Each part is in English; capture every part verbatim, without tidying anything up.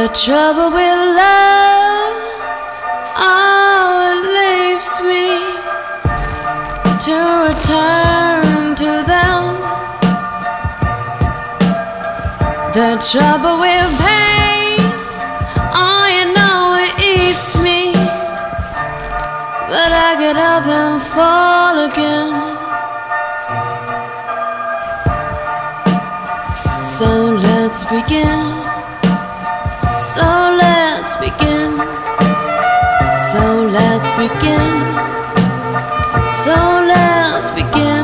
trouble with love, oh, it leaves me to return to them. The trouble with pain, oh, you know it eats me, but I get up and fall again. So let's begin. So let's begin. So let's begin. So let's begin.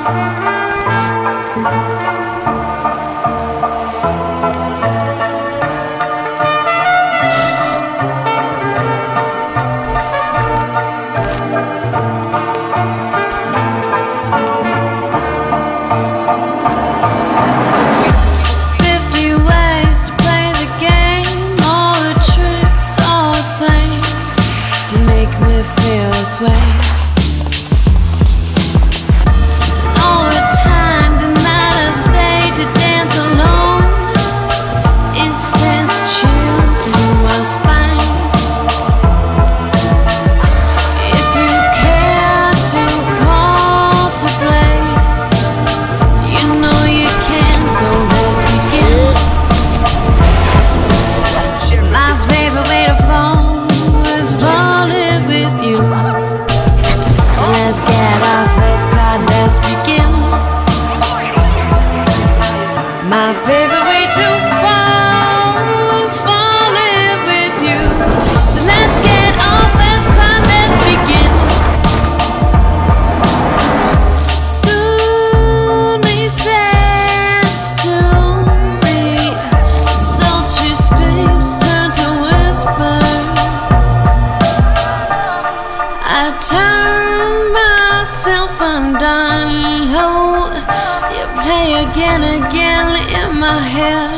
Again, again in my head.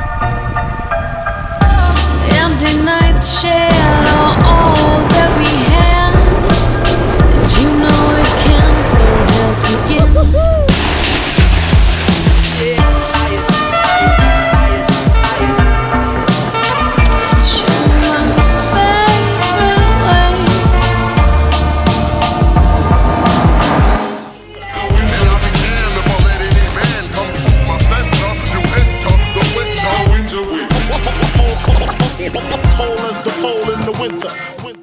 Empty nights shared are all that we had, and you know it can, so let's begin. Cold as the pole in the winter.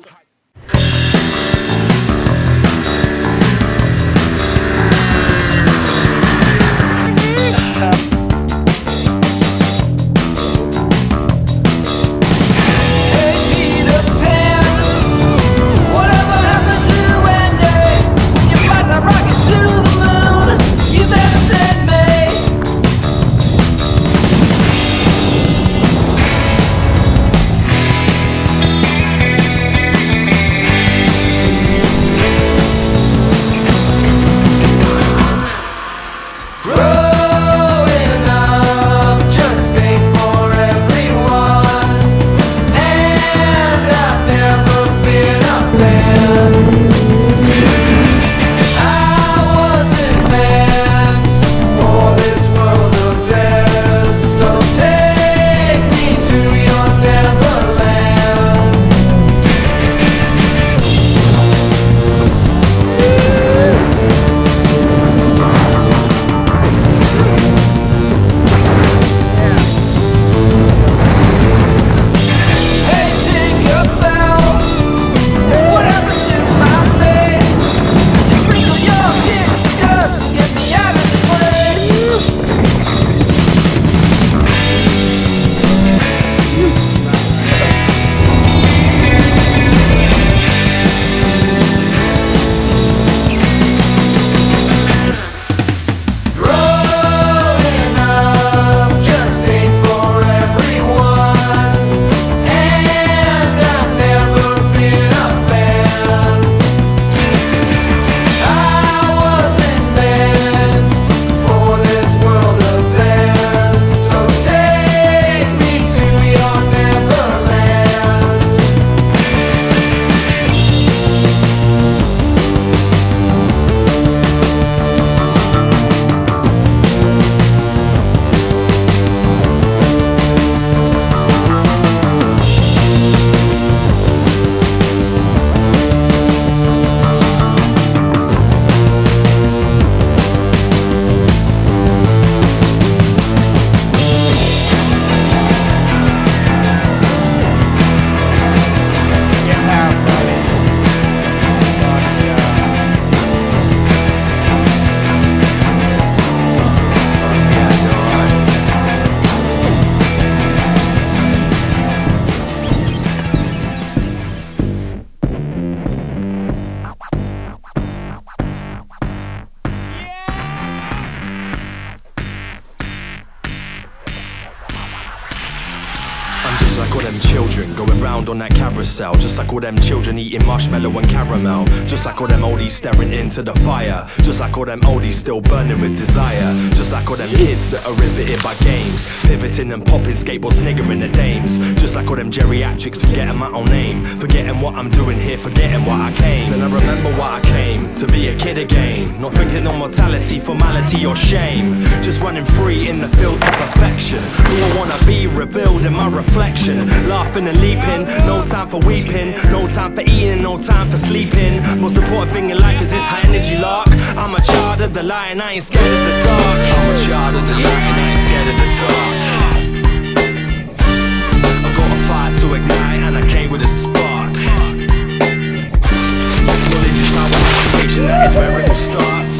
going round on that carousel. Just like all them children eating marshmallow and caramel. Just like all them oldies staring into the fire. Just like all them oldies still burning with desire. Just like all them kids that are riveted by games, pivoting and popping skateboards, sniggering the dames. Just like all them geriatrics forgetting my own name, forgetting what I'm doing here, forgetting what I came. Then I remember what I came to be a kid again. Not thinking on mortality, formality or shame. Just running free in the fields of perfection. Who I wanna be revealed in my reflection. Laughing and leaping, no time for weeping, no time for eating, no time for sleeping. Most important thing in life is this high energy lark. I'm a child of the light and I ain't scared of the dark. I'm a child of the light and I ain't scared of the dark. I've got a fire to ignite and I came with a spark. Knowledge is power, education, that is where it all starts.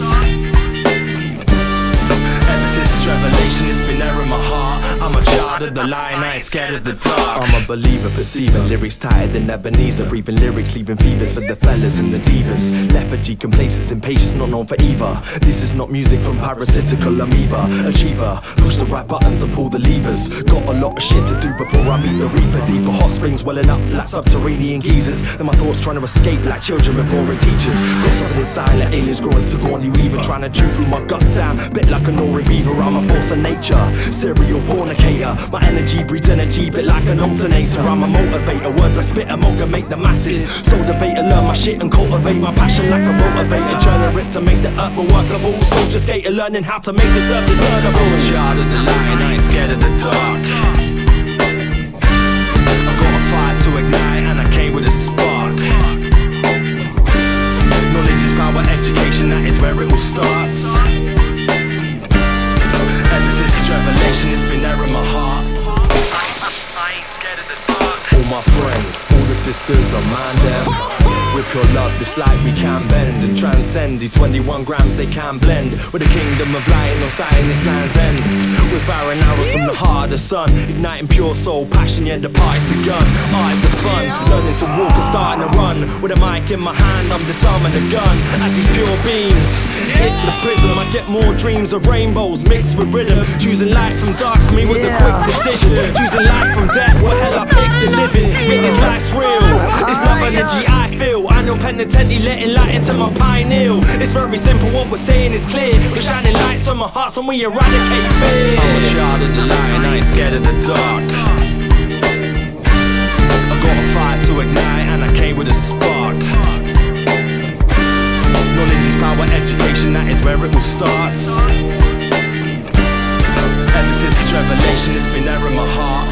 Ever since this revelation, it's been there in my heart. I'm a child of the light and I ain't scared of the dark. I'm a believer, perceiving lyrics tighter than Ebenezer. Breathing lyrics, leaving fevers for the fellas and the divas. Lethargy, complacence, impatience, not known for either. This is not music from parasitical amoeba. Achiever, push the right buttons and pull the levers. Got a lot of shit to do before I meet the reaper. Deeper hot springs welling up like subterranean geezers. And my thoughts trying to escape like children with boring teachers. Got something inside like aliens growing Sigourney Weaver. Trying to chew through my gut down, bit like a Nori beaver. I'm a force of nature, serial fornicator. My energy breeds energy, bit like an alternator. I'm a motivator, words I spit amalgamate the masses. So debate and learn my shit and cultivate my passion like a motivator. Trying to rip to make the earth more workable. Soldier skater learning how to make this earth discernible. I'm a child of the light and I ain't scared of the dark. I've got a fire to ignite and I came with a spark. Knowledge is power, education, that is where it all starts. Ever since this revelation, it's been there in my heart. I ain't scared of the dark. All my friends, all the sisters are mine them. With your love, this light we can bend and transcend. These twenty-one grams they can blend with the kingdom of light no sight in this land's end. With fire and arrows from the heart of the sun, igniting pure soul passion, yeah the party's begun. Eyes the fun, learning to walk and starting to run. With a mic in my hand, I'm disarming the gun. As these pure beams hit the prism, I get more dreams of rainbows mixed with rhythm. Choosing light from dark for me was a quick decision. Choosing life from death, what hell I picked the living. Yet this life's real, this love energy I feel. I know penitently letting light into my pineal. It's very simple, what we're saying is clear. We're shining lights on my heart and we eradicate fear. I'm a child of the light and I ain't scared of the dark. I've got a fire to ignite and I came with a spark. Knowledge is power, education, that is where it all starts. Ever since this revelation, it's been there in my heart.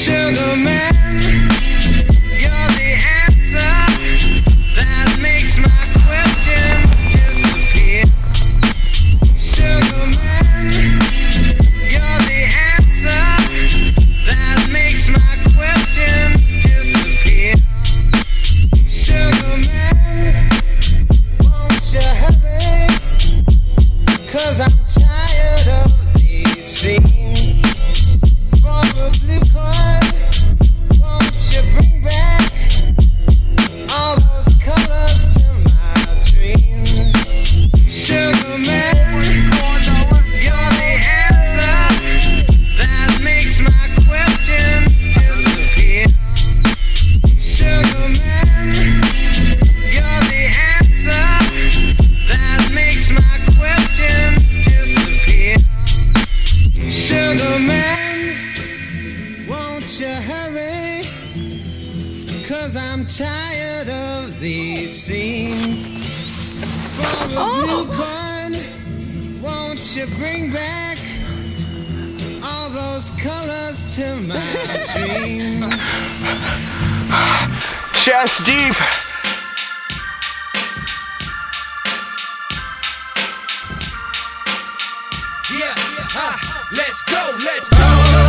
Sugar man, you're the answer that makes my questions disappear. Sugar man, you're the answer that makes my questions disappear. Sugar man, won't you hurry? 'Cause I'm tired of these scenes. For a blue coin, won't you bring back all those colors to my dreams? Sugar man, you're the answer that makes my questions disappear. Sugar man, you're the answer that makes my questions disappear. Sugar man, won't you hurry? 'Cause I'm tired of these scenes. For a blue coin, won't you bring back all those colors to my dreams? Chest deep. Yeah, ha, let's go, let's go.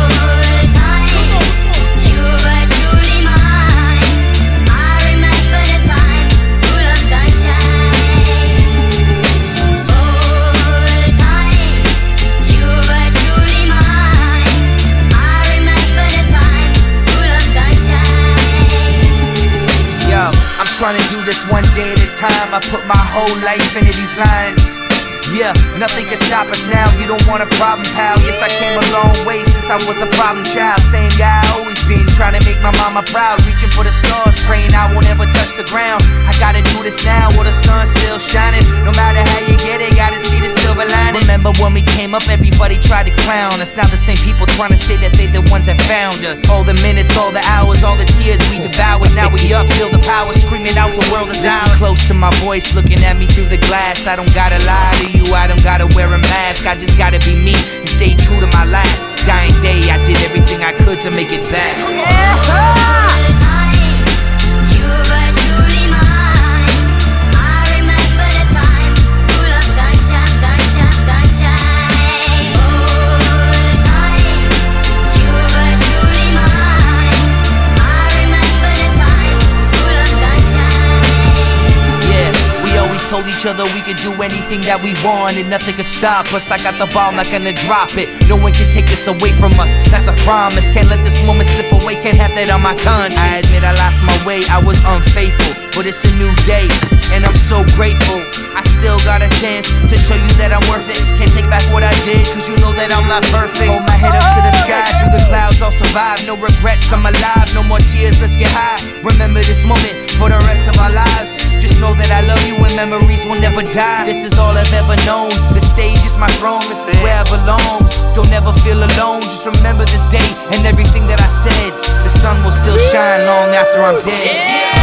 I'm trying to do this one day at a time. I put my whole life into these lines. Yeah, nothing can stop us now. You don't want a problem, pal. Yes, I came a long way since I was a problem child. Same guy I always been, trying to make my mama proud. Reaching for the stars, praying I won't ever touch the ground. I gotta do this now while the sun's still shining. No matter how you get it, gotta see the silver lining. Remember when we came up, everybody tried to clown us. Now the same people trying to say that they the ones that found us. All the minutes, all the hours, all the tears we devoured. Now we up, feel the power, screaming out the world is ours. Listen close to my voice, looking at me through the glass. I don't gotta lie to you, I don't gotta wear a mask. I just gotta be me and stay true to my last dying day. I did everything I could to make it back. Told each other we could do anything that we want and nothing could stop us. I got the ball, not gonna drop it. No one can take this away from us, that's a promise. Can't let this moment slip away, can't have that on my conscience. I admit I lost my way, I was unfaithful, but it's a new day, and I'm so grateful. I still got a chance to show you that I'm worth it. Can't take back what I did, cause you know that I'm not perfect. Hold my head up to the sky, through the clouds I'll survive. No regrets, I'm alive, no more tears, let's get high. Remember this moment for the rest of our lives. Just know that I love you and memories will never die. This is all I've ever known, the stage is my throne, this is where I belong. Don't ever feel alone, just remember this day and everything that I said. The sun will still shine long after I'm dead.